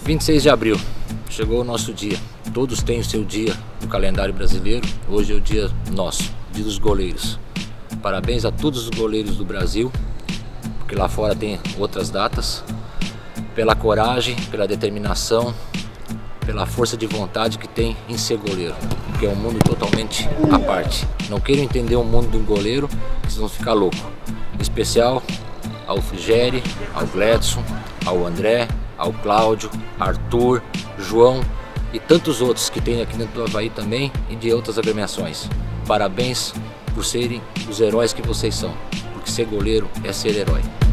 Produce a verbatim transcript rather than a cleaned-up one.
vinte e seis de abril, chegou o nosso dia. Todos têm o seu dia no calendário brasileiro. Hoje é o dia nosso, dia dos goleiros. Parabéns a todos os goleiros do Brasil, porque lá fora tem outras datas, pela coragem, pela determinação, pela força de vontade que tem em ser goleiro, porque é um mundo totalmente à parte. Não queiram entender o mundo do goleiro, que vocês vão ficar loucos. Em especial ao Frigério, ao Gledson, ao André, ao Cláudio, Arthur, João e tantos outros que tem aqui dentro do Avaí também e de outras agremiações. Parabéns por serem os heróis que vocês são, porque ser goleiro é ser herói.